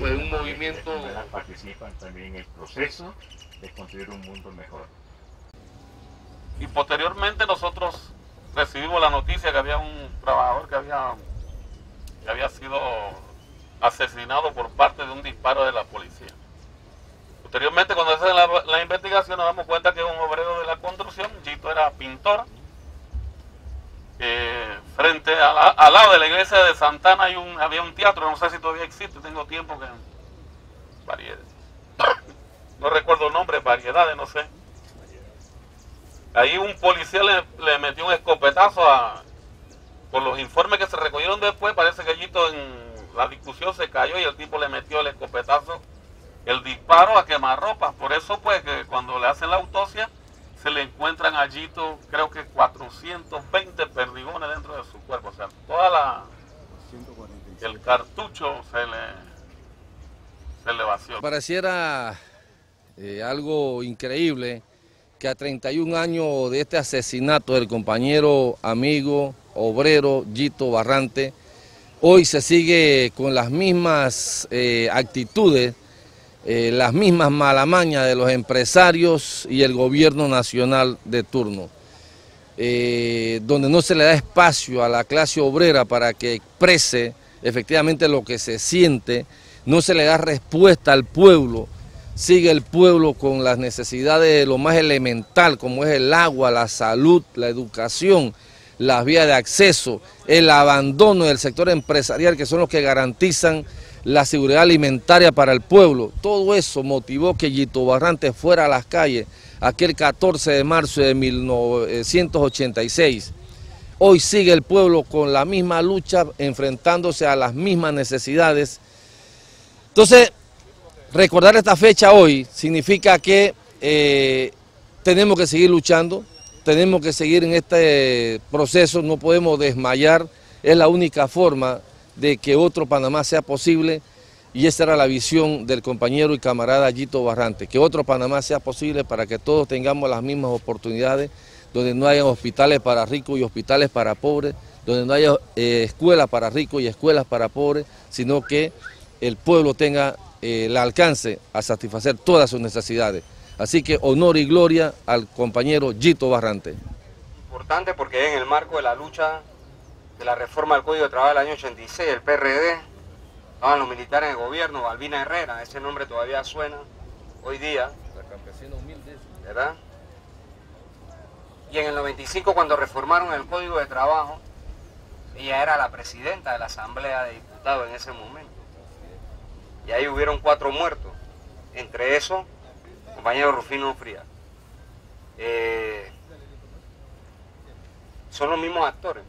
pues un movimiento... Participan también en el proceso de construir un mundo mejor. Y posteriormente nosotros recibimos la noticia que había un trabajador que había sido asesinado por parte de un disparo de la policía. Posteriormente, cuando se hace la investigación, nos damos cuenta que es un obrero de la construcción. Yito era pintor. Frente al lado de la iglesia de Santana había un teatro, no sé si todavía existe, tengo tiempo que... no recuerdo el nombre, variedades, no sé. Ahí un policía le metió un escopetazo por los informes que se recogieron después, parece que Yito en la discusión se cayó y el tipo le metió el escopetazo, el disparo a quemarropa. Por eso pues que cuando le hacen la autopsia se le encuentran a Yito, creo que 420 perdigones dentro de su cuerpo, o sea, el cartucho se le vació. Pareciera algo increíble que a 31 años de este asesinato del compañero, amigo, obrero Yito Barrante, hoy se sigue con las mismas actitudes, las mismas malamañas de los empresarios y el gobierno nacional de turno, donde no se le da espacio a la clase obrera para que exprese efectivamente lo que se siente, no se le da respuesta al pueblo, sigue el pueblo con las necesidades de lo más elemental, como es el agua, la salud, la educación, las vías de acceso, el abandono del sector empresarial, que son los que garantizan la seguridad alimentaria para el pueblo. Todo eso motivó que Yito Barrante fuera a las calles aquel 14 de marzo de 1986. Hoy sigue el pueblo con la misma lucha, enfrentándose a las mismas necesidades. Entonces, recordar esta fecha hoy significa que tenemos que seguir luchando, tenemos que seguir en este proceso, no podemos desmayar, es la única forma de que otro Panamá sea posible, y esa era la visión del compañero y camarada Yito Barrante, que otro Panamá sea posible para que todos tengamos las mismas oportunidades, donde no haya hospitales para ricos y hospitales para pobres, donde no haya escuelas para ricos y escuelas para pobres, sino que el pueblo tenga el alcance a satisfacer todas sus necesidades. Así que honor y gloria al compañero Yito Barrante. Importante porque en el marco de la lucha de la reforma del Código de Trabajo del año 86, el PRD, estaban los militares en el gobierno, Balbina Herrera, ese nombre todavía suena hoy día, ¿verdad? Y en el 95, cuando reformaron el Código de Trabajo, ella era la presidenta de la Asamblea de Diputados en ese momento. Y ahí hubieron 4 muertos, entre esos, el compañero Rufino Frías. Son los mismos actores.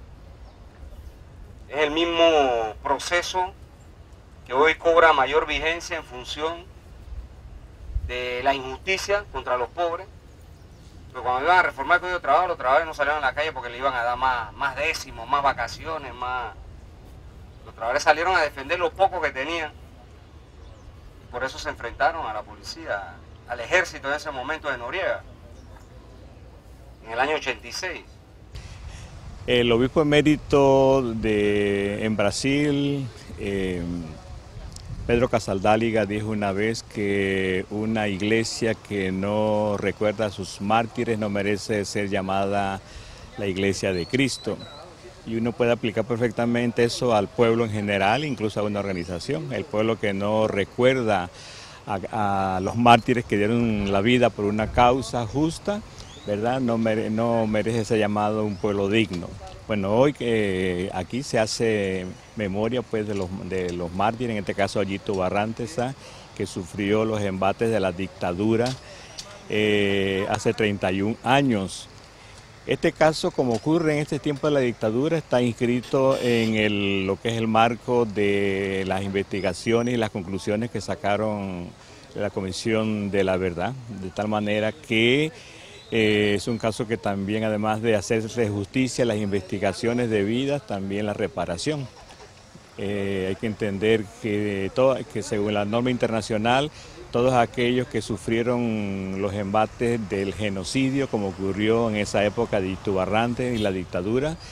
Es el mismo proceso que hoy cobra mayor vigencia en función de la injusticia contra los pobres. Pero cuando iban a reformar el Código de Trabajo, los trabajadores no salieron a la calle porque le iban a dar más décimos, más vacaciones, más... Los trabajadores salieron a defender lo poco que tenían. Y por eso se enfrentaron a la policía, al ejército en ese momento de Noriega, en el año 86. El obispo emérito en Brasil, Pedro Casaldáliga, dijo una vez que una iglesia que no recuerda a sus mártires no merece ser llamada la iglesia de Cristo. Y uno puede aplicar perfectamente eso al pueblo en general, incluso a una organización. El pueblo que no recuerda a los mártires que dieron la vida por una causa justa, ¿verdad? No merece ser llamado un pueblo digno. Bueno, hoy aquí se hace memoria pues de los mártires, en este caso a Yito Barrante, que sufrió los embates de la dictadura hace 31 años. Este caso, como ocurre en este tiempo de la dictadura, está inscrito en lo que es el marco de las investigaciones y las conclusiones que sacaron la Comisión de la Verdad, de tal manera que es un caso que también, además de hacerse justicia, las investigaciones debidas, también la reparación. Hay que entender que según la norma internacional, todos aquellos que sufrieron los embates del genocidio, como ocurrió en esa época de Yito Barrante y la dictadura,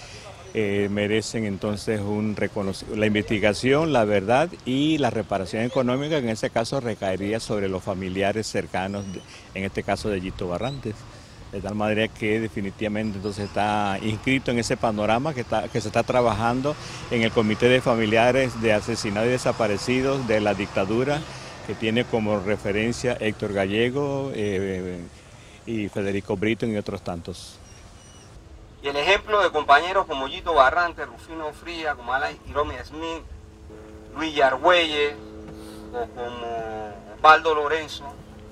merecen entonces un reconocimiento. La investigación, la verdad y la reparación económica, que en ese caso recaería sobre los familiares cercanos, en este caso de Yito Barrantes. De tal manera que definitivamente entonces está inscrito en ese panorama que se está trabajando en el Comité de Familiares de Asesinados y Desaparecidos de la Dictadura, que tiene como referencia Héctor Gallego y Federico Britton y otros tantos. Y el ejemplo de compañeros como Yito Barrantes, Rufino Fría, como Alan Hiromi Smith, Luis Yargüelles o como Osvaldo Lorenzo,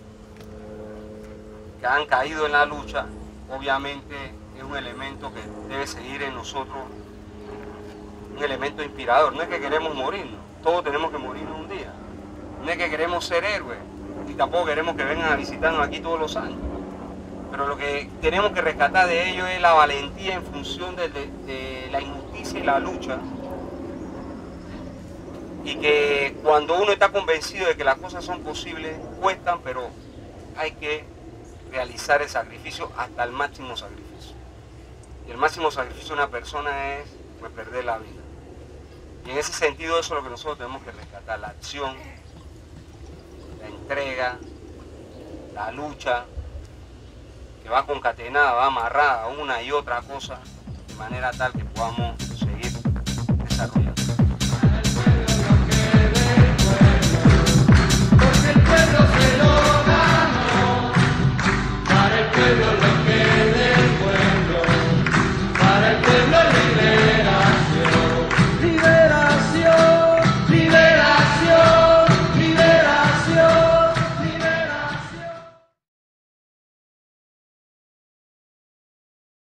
que han caído en la lucha, obviamente es un elemento que debe seguir en nosotros, un elemento inspirador. No es que queremos morirnos, todos tenemos que morirnos un día. No es que queremos ser héroes, y tampoco queremos que vengan a visitarnos aquí todos los años. Pero lo que tenemos que rescatar de ellos es la valentía en función de la injusticia y la lucha. Y que cuando uno está convencido de que las cosas son posibles, cuestan, pero hay que realizar el sacrificio hasta el máximo sacrificio. Y el máximo sacrificio de una persona es pues, perder la vida. Y en ese sentido eso es lo que nosotros tenemos que rescatar, la acción, la entrega, la lucha, que va concatenada, va amarrada a una y otra cosa, de manera tal que podamos seguir desarrollando. Porque el pueblo se lo ganó, para el pueblo lo